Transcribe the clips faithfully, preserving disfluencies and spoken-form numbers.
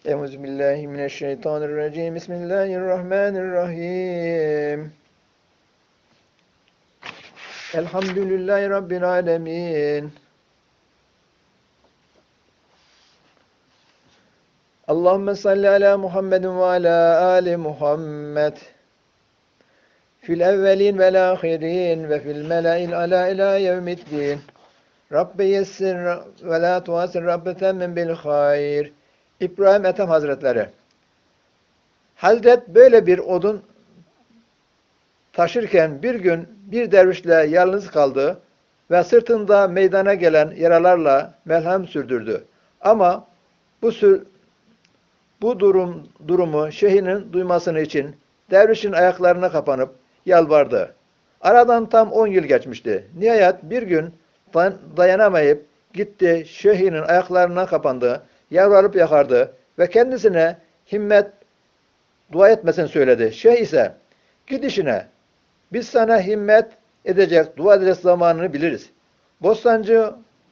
Euzubillahimineşşeytanirracim. Bismillahirrahmanirrahim. Elhamdülillahi Rabbil alemin. Allahümme salli ala Muhammedin ve ala ali Muhammed. Fil evvelin vel ahirin ve fil mele'il ala ila yevmiddin. Rabbi yessir ve la tuasir Rabbi temmin bil hayr. İbrahim Ethem Hazretleri. Hazret böyle bir odun taşırken bir gün bir dervişle yalnız kaldı ve sırtında meydana gelen yaralarla merhem sürdürdü. Ama bu sür, bu durum durumu şeyhinin duymasını için dervişin ayaklarına kapanıp yalvardı. Aradan tam on yıl geçmişti. Nihayet bir gün dayanamayıp gitti, şeyhinin ayaklarına kapandı, yalvarıp yakardı ve kendisine himmet dua etmesini söyledi. Şeyh ise git işine, biz sana himmet edecek, dua edecek zamanını biliriz. Bostancı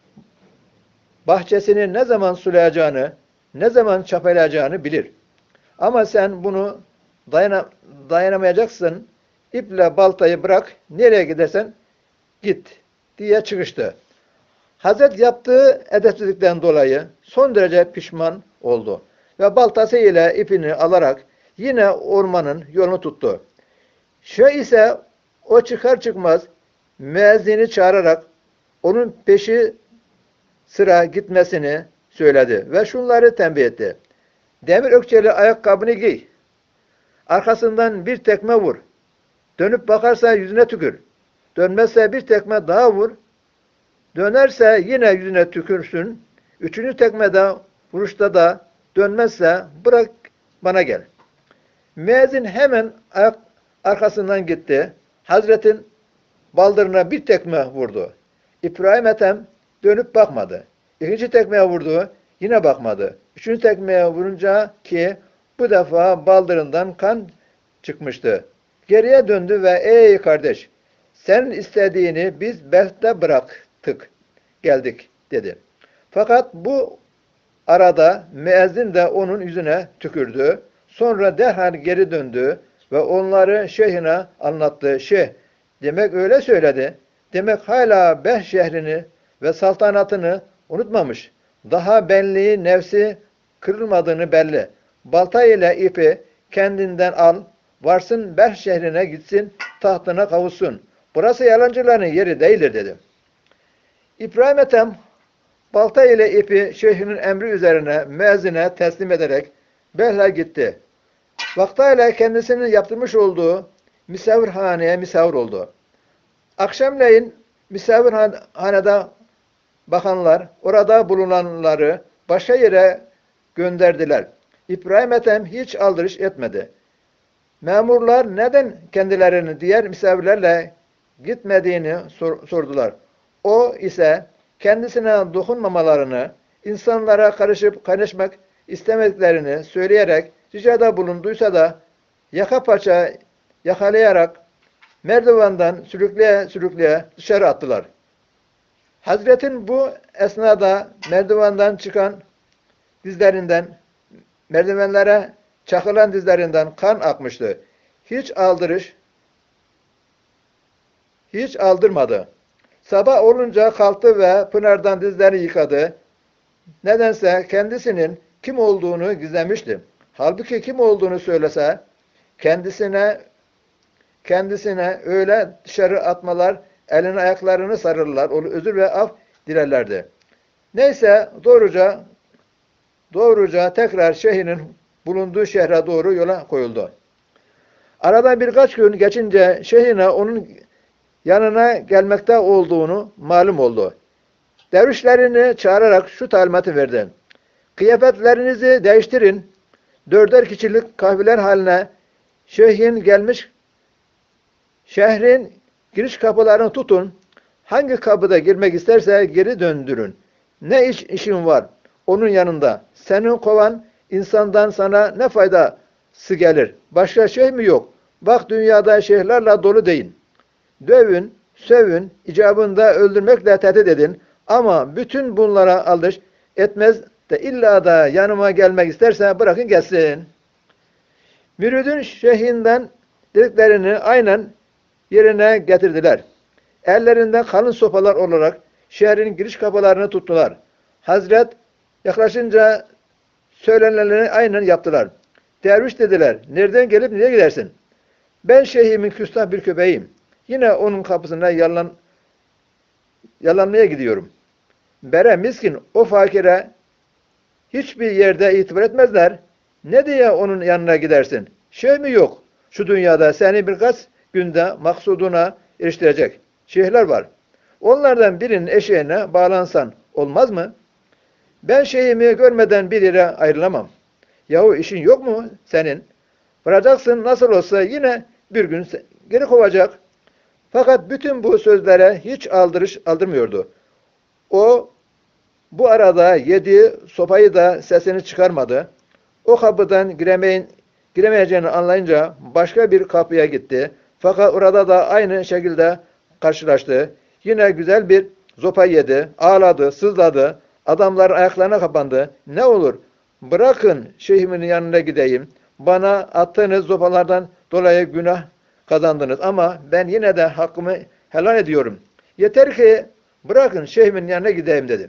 bahçesini ne zaman sulayacağını, ne zaman çapalayacağını bilir. Ama sen bunu dayana, dayanamayacaksın, iple baltayı bırak, nereye gidersen git diye çıkıştı. Hazret yaptığı edepsizlikten dolayı son derece pişman oldu ve baltası ile ipini alarak yine ormanın yolunu tuttu. Şeyh ise o çıkar çıkmaz müezzini çağırarak onun peşi sıra gitmesini söyledi ve şunları tembih etti. Demir ökçeli ayakkabını giy, arkasından bir tekme vur, dönüp bakarsa yüzüne tükür, dönmezse bir tekme daha vur, dönerse yine yüzüne tükürsün, üçüncü tekmede vuruşta da dönmezse bırak bana gel. Müezzin hemen ayak arkasından gitti. Hazretin baldırına bir tekme vurdu. İbrahim Ethem dönüp bakmadı. İkinci tekmeye vurdu, yine bakmadı. Üçüncü tekmeye vurunca ki bu defa baldırından kan çıkmıştı. Geriye döndü ve ey kardeş, senin istediğini biz belki bıraktık, geldik dedi. Fakat bu arada müezzin de onun yüzüne tükürdü. Sonra derhal geri döndü ve onları şeyhine anlattı. Şeyh, demek öyle söyledi. Demek hala Beh şehrini ve saltanatını unutmamış. Daha benliği, nefsi kırılmadığını belli. Balta ile ipi kendinden al, varsın Beh şehrine gitsin, tahtına kavuşsun. Burası yalancıların yeri değildir dedi. İbrahim Ethem balta ile ipi şeyhinin emri üzerine müezzine teslim ederek Beh'le gitti. Vaktayla kendisinin yaptırmış olduğu misafirhaneye misafir oldu. Akşamleyin misafirhanede bakanlar orada bulunanları başka yere gönderdiler. İbrahim Ethem hiç aldırış etmedi. Memurlar neden kendilerini diğer misafirlerle gitmediğini sor sordular. O ise kendisine dokunmamalarını, insanlara karışıp kaynaşmak istemediklerini söyleyerek ricada bulunduysa da yaka paça yakalayarak merdivenden sürükleye sürükleye dışarı attılar. Hazretin bu esnada merdivenden çıkan dizlerinden, merdivenlere çakılan dizlerinden kan akmıştı. Hiç aldırış, hiç aldırmadı. Sabah olunca kalktı ve pınardan dizlerini yıkadı. Nedense kendisinin kim olduğunu gizlemişti. Halbuki kim olduğunu söylese kendisine kendisine öyle dışarı atmalar, elini ayaklarını sarırlar, onu özür ve af dilerlerdi. Neyse doğruca doğruca tekrar şeyhinin bulunduğu şehre doğru yola koyuldu. Aradan birkaç gün geçince şeyhine onun yanına gelmekte olduğunu malum oldu. Dervişlerini çağırarak şu talimatı verdi. Kıyafetlerinizi değiştirin, dörder kişilik kahveler haline şeyhin gelmiş, şehrin giriş kapılarını tutun, hangi kapıda girmek isterse geri döndürün. Ne iş işin var onun yanında, senin kovan insandan sana ne faydası gelir, başka şey mi yok? Bak dünyada şeyhlerle dolu deyin. Dövün, sövün, icabında öldürmekle tehdit edin ama bütün bunlara aldırış etmez de illa da yanıma gelmek isterse bırakın gelsin. Müridin şeyhinden dediklerini aynen yerine getirdiler. Ellerinde kalın sopalar olarak şehrin giriş kapılarını tuttular. Hazret yaklaşınca söylenenleri aynen yaptılar. Derviş dediler, nereden gelip nereye gidersin? Ben şeyhimin küstah bir köpeğim. Yine onun kapısına yalan, yalanmaya gidiyorum. Bere miskin o fakire hiçbir yerde itibar etmezler. Ne diye onun yanına gidersin? Şey mi yok? Şu dünyada seni birkaç günde maksuduna eriştirecek şeyhler var. Onlardan birinin eşeğine bağlansan olmaz mı? Ben şeyhimi görmeden bir yere ayrılamam. Yahu işin yok mu senin? Varacaksın nasıl olsa yine bir gün geri kovacak. Fakat bütün bu sözlere hiç aldırış aldırmıyordu. O bu arada yediği sopayı da sesini çıkarmadı. O kapıdan giremeyin, giremeyeceğini anlayınca başka bir kapıya gitti. Fakat orada da aynı şekilde karşılaştı. Yine güzel bir zopa yedi, ağladı, sızladı. Adamlar ayaklarına kapandı. Ne olur bırakın şeyhimin yanına gideyim. Bana attığınız zopalardan dolayı günah kazandınız ama ben yine de hakkımı helal ediyorum. Yeter ki bırakın şeyhimin yanına gideyim dedi.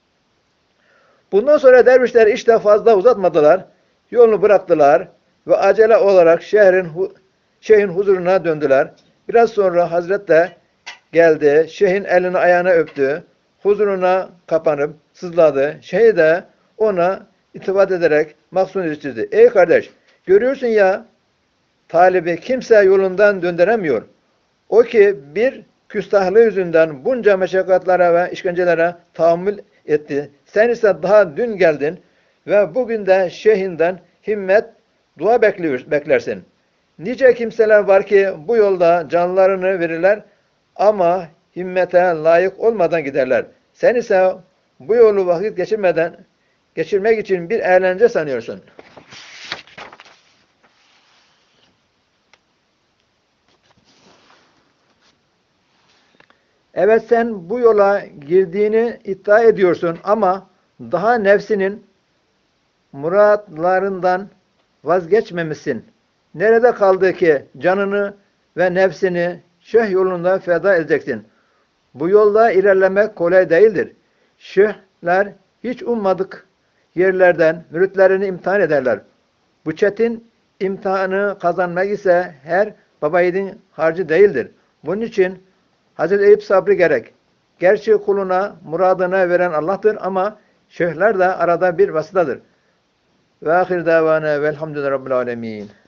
Bundan sonra dervişler işte fazla uzatmadılar. Yolunu bıraktılar ve acele olarak şehrin şeyhin huzuruna döndüler. Biraz sonra Hazret de geldi. Şeyhin elini ayağına öptü. Huzuruna kapanıp sızladı. Şeyh de ona itibat ederek maksudunu yetiştirdi. Ey kardeş, görüyorsun ya talibi kimse yolundan döndüremiyor. O ki bir küstahlığı yüzünden bunca meşakkatlara ve işkencelere tahammül etti. Sen ise daha dün geldin ve bugün de şeyhinden himmet, dua bekliyor, beklersin. Nice kimseler var ki bu yolda canlarını verirler ama himmete layık olmadan giderler. Sen ise bu yolu vakit geçirmeden geçirmek için bir eğlence sanıyorsun. Evet sen bu yola girdiğini iddia ediyorsun ama daha nefsinin muratlarından vazgeçmemişsin. Nerede kaldı ki canını ve nefsini şeyh yolunda feda edeceksin? Bu yolda ilerlemek kolay değildir. Şeyhler hiç ummadık yerlerden müritlerini imtihan ederler. Bu çetin imtihanı kazanmak ise her babayiğidin harcı değildir. Bunun için Hazreti Eyüp sabrı gerek. Gerçi kuluna muradına veren Allah'tır ama şeyhler de arada bir vasıtadır. Ve ahir davana velhamdülillahi rabbil alemin.